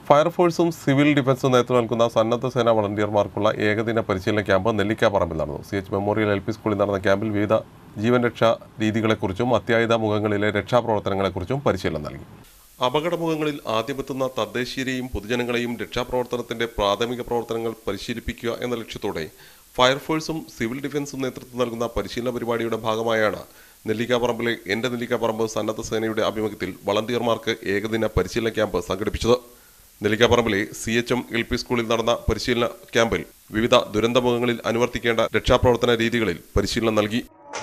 ഫയർഫോഴ്സും സിവിൽ ഡിഫൻസും നേതൃത്വം നൽകുന്ന സന്നദ്ധ സേനാ വളണ്ടിയർമാർക്കുള്ള ഏകദിന പരിശീലന ക്യാമ്പ് നെല്ലിക്കാപ്പറമ്പിൽ നടന്നു. CH മെമ്മോറിയൽ LP സ്കൂളിൽ നടന്ന ക്യാമ്പിൽ വിവിധ ജീവൻ രക്ഷാ രീതികളെക്കുറിച്ചും അത്യാഹിത മുഖങ്ങളിലെ രക്ഷാപ്രവർത്തനങ്ങളെക്കുറിച്ചും പരിശീലനം നൽകി. അപകടമുഖങ്ങളിൽ ആദ്യമെത്തുന്ന തദ്ദേശീയരെയും പൊതുജനങ്ങളെയും രക്ഷാപ്രവർത്തനത്തിന്റെ പ്രാഥമിക പ്രവർത്തനങ്ങൾ പരിശീലിപ്പിക്കുക എന്ന ലക്ഷ്യത്തോടെ ഫയർഫോഴ്സും സിവിൽ ഡിഫൻസും നേതൃത്വം നൽകുന്ന പരിശീലന പരിപാടിയുടെ ഭാഗമായാണ് നെല്ലിക്കാപ്പറമ്പിലെ എൻ്റെ നെല്ലിക്കാപ്പറമ്പ് സന്നദ്ധ സേനയുടെ ആഭിമുഖ്യത്തിൽ വളണ്ടിയർമാർക്ക് ഏകദിന പരിശീലന ക്യാമ്പ് സംഘടിപ്പിച്ചത്. നെല്ലിക്കാപ്പറമ്പിലെ CHM LP സ്കൂളിൽ നടന്ന പരിശീലന ക്യാമ്പിൽ വിവിധ ദുരന്തമുഖങ്ങളിൽ അനുവർത്തിക്കേണ്ട രക്ഷാപ്രവർത്തന രീതികളിൽ പരിശീലനം നൽകി.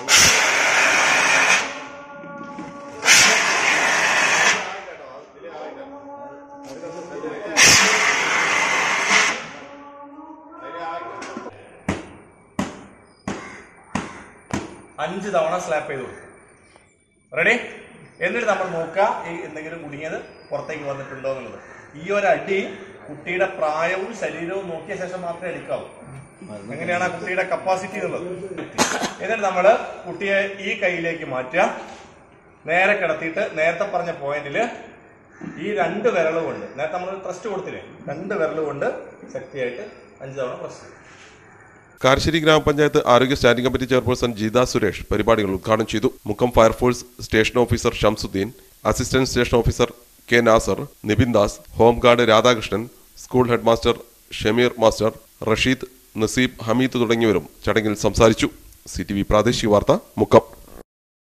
അഞ്ച് തവണ സ്ലാപ്പ് ചെയ്ത് കൊടുക്കും. റെഡി? എന്നിട്ട് നമ്മൾ നോക്കുക ഈ എന്തെങ്കിലും കുടുങ്ങിയത് പുറത്തേക്ക് വന്നിട്ടുണ്ടോ എന്നുള്ളത്. ഈ ഒരു അടി കുട്ടിയുടെ പ്രായവും ശരീരവും നോക്കിയ ശേഷം മാത്രമേ എടുക്കാവൂ. എങ്ങനെയാണ് ആ കുട്ടിയുടെ കപ്പാസിറ്റി എന്നുള്ളത്. എന്നിട്ട് നമ്മൾ കുട്ടിയെ ഈ കൈയിലേക്ക് മാറ്റുക, നേരെ കിടത്തിയിട്ട് നേരത്തെ പറഞ്ഞ പോയിന്റിൽ ഈ 2 വിരൽ കൊണ്ട്, നേരത്തെ നമ്മൾ ട്രസ്റ്റ് കൊടുത്തില്ലേ, 2 വിരൽ കൊണ്ട് ശക്തിയായിട്ട് 5 തവണ പ്രസ് ചെയ്യും. കാരശ്ശേരി ഗ്രാമപഞ്ചായത്ത് ആരോഗ്യ standing committee chairperson Jeetha Suresh പരിപാടികൾ ഉദ്ഘാടനം ചെയ്തു. Mukkam fire force station officer Shamsudheen, assistant station officer K. Nasar, Nibin Das, home guard Radhakrishnan, school head master Shameer master, Rasheed, Naseeb, Hameed തുടങ്ങിയവരും ചടങ്ങിൽ സംസാരിച്ചു. CTV പ്രാദേശിക വാർത്ത, മുക്കം.